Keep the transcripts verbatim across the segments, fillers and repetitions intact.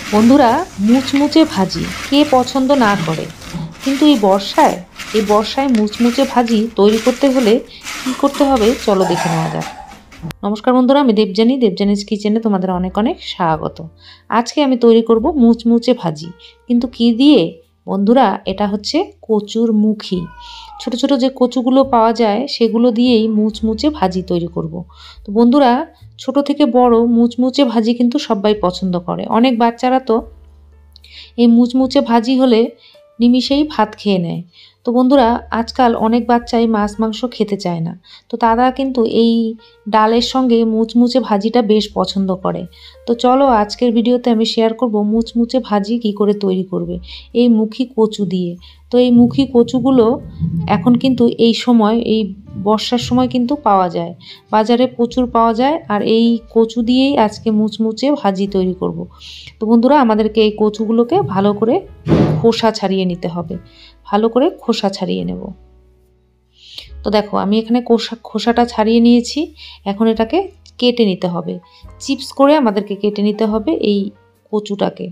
বন্ধুরা, মুচমুচে ভাজি কে পছন্দ না করে, কিন্তু এই বর্ষায় এই বর্ষায় মুচমুচে ভাজি তৈরি করতে হলে কি করতে হবে চলো দেখে নেওয়া যাক। নমস্কার বন্ধুরা, আমি দেবযানী দেবযানীজ কিচেনে তোমাদের অনেক অনেক স্বাগত। আজকে আমি তৈরি করব মুচমুচে ভাজি, কিন্তু কি দিয়ে বন্ধুরা, এটা হচ্ছে কচুর মুখী। ছোট ছোট যে কচুগুলো পাওয়া যায় সেগুলো দিয়েই মুচমুচে ভাজি তৈরি করব। তো বন্ধুরা, ছোট থেকে বড় মুচমুচে ভাজি কিন্তু সবাই পছন্দ করে। অনেক বাচ্চারা তো এই মুচমুচে ভাজি হলে নিমিষেই ভাত খেয়ে নেয়। তো বন্ধুরা, আজকাল অনেক বাচ্চাই মাছ মাংস খেতে চায় না, তো তারা কিন্তু এই ডালের সঙ্গে মুচমুচে ভাজিটা বেশ পছন্দ করে। তো চলো আজকের ভিডিওতে আমি শেয়ার করব মুচমুচে ভাজি কি করে তৈরি করবে এই মুখী কচু দিয়ে। তো এই মুখী কচুগুলো এখন কিন্তু এই সময়, এই বর্ষার সময় কিন্তু পাওয়া যায়, বাজারে প্রচুর পাওয়া যায়। আর এই কচু দিয়েই আজকে মুচমুচে ভাজি তৈরি করব। তো বন্ধুরা, আমাদেরকে এই কচুগুলোকে ভালো করে খোসা ছাড়িয়ে নিতে হবে, ভালো করে খোসা ছাড়িয়ে নেব। তো দেখো, আমি এখানে খোসা খোসাটা ছাড়িয়ে নিয়েছি। এখন এটাকে কেটে নিতে হবে, চিপস করে আমাদেরকে কেটে নিতে হবে এই কচুটাকে।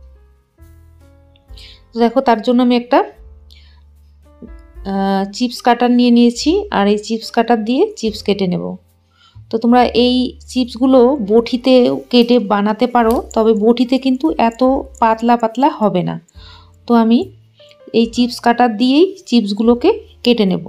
তো দেখো, তার জন্য আমি একটা চিপস কাটার নিয়ে নিয়েছি, আর এই চিপস কাটার দিয়ে চিপস কেটে নেব। তো তোমরা এই চিপসগুলো বটিতে কেটে বানাতে পারো, তবে বটিতে কিন্তু এত পাতলা পাতলা হবে না। তো আমি এই চিপস কাটার দিয়েই চিপসগুলোকে কেটে নেব।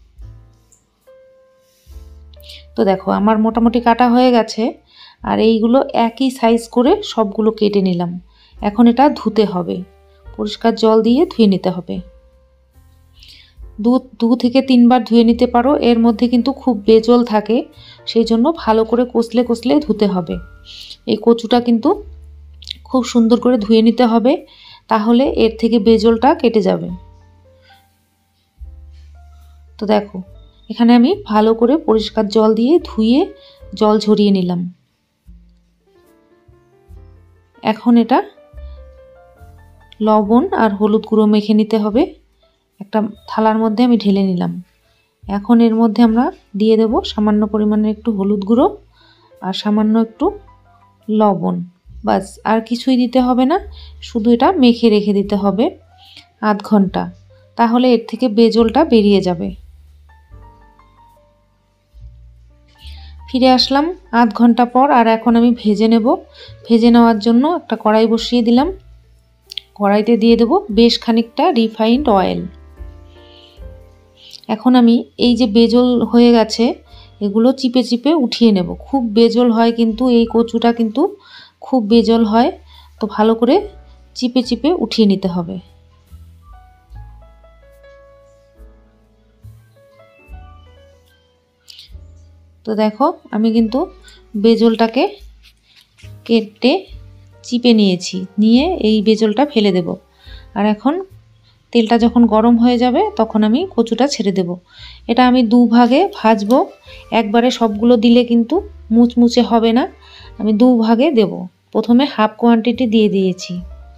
তো দেখো, আমার মোটামুটি কাটা হয়ে গেছে, আর এইগুলো একই সাইজ করে সবগুলো কেটে নিলাম। এখন এটা ধুতে হবে, পরিষ্কার জল দিয়ে ধুয়ে নিতে হবে। দু দু থেকে তিনবার ধুয়ে নিতে পারো, এর মধ্যে কিন্তু খুব বেজল থাকে, সেই জন্য ভালো করে কষলে কষলে ধুতে হবে। এই কচুটা কিন্তু খুব সুন্দর করে ধুয়ে নিতে হবে, তাহলে এর থেকে বেজলটা কেটে যাবে। তো দেখো, এখানে আমি ভালো করে পরিষ্কার জল দিয়ে ধুয়ে জল ঝরিয়ে নিলাম। এখন এটা লবণ আর হলুদ গুঁড়ো মেখে নিতে হবে। একটা থালার মধ্যে আমি ঢেলে নিলাম। এখন এর মধ্যে আমরা দিয়ে দেব সামান্য পরিমাণে একটু হলুদ গুঁড়ো আর সামান্য একটু লবণ। বাস, আর কিছুই দিতে হবে না, শুধু এটা মেখে রেখে দিতে হবে আধ ঘন্টা, তাহলে এর থেকে বেজলটা বেরিয়ে যাবে। ফিরে আসলাম আধ ঘন্টা পর, আর এখন আমি ভেজে নেব। ভেজে নেওয়ার জন্য একটা কড়াই বসিয়ে দিলাম। কড়াইতে দিয়ে দেব বেশ খানিকটা রিফাইন্ড অয়েল। এখন আমি এই যে বেজল হয়ে গেছে এগুলো চিপে চিপে উঠিয়ে নেব। খুব বেজল হয় কিন্তু এই কচুটা কিন্তু খুব বেজল হয়, তো ভালো করে চিপে চিপে উঠিয়ে নিতে হবে। তো দেখো, আমি কিন্তু বেজলটাকে কেটে চিপে নিয়েছি, নিয়ে এই বেজলটা ফেলে দেব। আর এখন তেলটা যখন গরম হয়ে যাবে তখন আমি কচুটা ছেড়ে দেব। এটা আমি দু ভাগে ভাজবো, একবারে সবগুলো দিলে কিন্তু মুচমুচে হবে না। আমি দু ভাগে দেব, প্রথমে হাফ কোয়ান্টিটি দিয়ে দিয়েছি।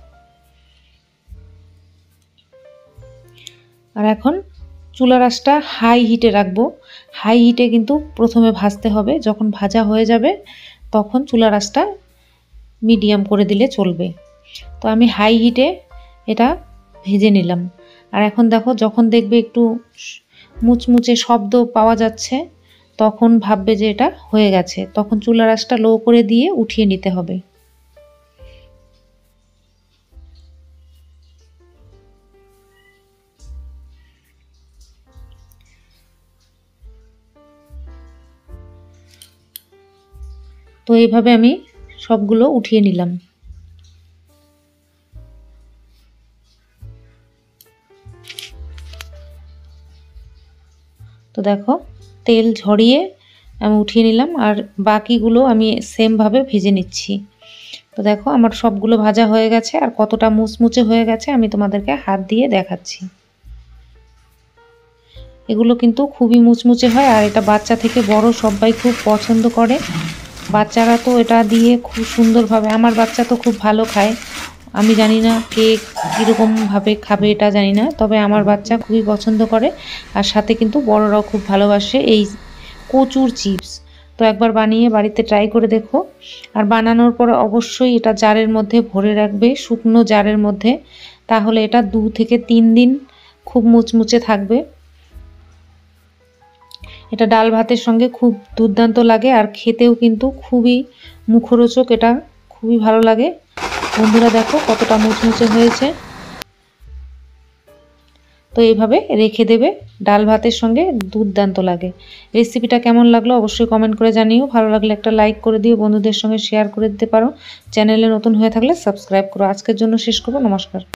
আর এখন চুলার আঁচটা হাই হিটে রাখবো। হাই হিটে কিন্তু প্রথমে ভাজতে হবে, যখন ভাজা হয়ে যাবে তখন চুলার আঁচটা মিডিয়াম করে দিলে চলবে। তো আমি হাই হিটে এটা ভেজে নিলাম। আর এখন দেখো, যখন দেখবে একটু মুচমুচে শব্দ পাওয়া যাচ্ছে তখন ভাববে যে এটা হয়ে গেছে, তখন চুলার আঁচটা লো করে দিয়ে উঠিয়ে নিতে হবে। তো এইভাবে আমি সবগুলো উঠিয়ে নিলাম। তো দেখো, তেল ঝরিয়ে আমি উঠিয়ে নিলাম, আর বাকিগুলো আমি সেমভাবে ভেজে নিচ্ছি। তো দেখো, আমার সবগুলো ভাজা হয়ে গেছে, আর কতটা মুচমুচে হয়ে গেছে আমি তোমাদেরকে হাত দিয়ে দেখাচ্ছি। এগুলো কিন্তু খুবই মুচমুচে হয়, আর এটা বাচ্চা থেকে বড় সবাই খুব পছন্দ করে। বাচ্চারা তো এটা দিয়ে খুব সুন্দরভাবে, আমার বাচ্চা তো খুব ভালো খায়। আমি জানি না কে কীরকমভাবে খাবে এটা জানি না, তবে আমার বাচ্চা খুবই পছন্দ করে। আর সাথে কিন্তু বড়রাও খুব ভালোবাসে এই কচুর চিপস। তো একবার বানিয়ে বাড়িতে ট্রাই করে দেখো। আর বানানোর পর অবশ্যই এটা জারের মধ্যে ভরে রাখবে, শুকনো জারের মধ্যে, তাহলে এটা দু থেকে তিন দিন খুব মুচমুচে থাকবে। এটা ডাল ভাতের সঙ্গে খুব দুর্দান্ত লাগে আর খেতেও কিন্তু খুবই মুখরোচক, এটা খুবই ভালো লাগে। বন্ধুরা দেখো কতটা মুচমুচে হয়েছে। তো এইভাবে রেখে দেবে, ডাল ভাতের সঙ্গে দুর্দান্ত লাগে। রেসিপিটা কেমন লাগলো অবশ্যই কমেন্ট করে জানিও। ভালো লাগলে একটা লাইক করে দিও, বন্ধুদের সঙ্গে শেয়ার করে দিতে পারো। চ্যানেলে নতুন হয়ে থাকলে সাবস্ক্রাইব করো। আজকের জন্য শেষ করবো, নমস্কার।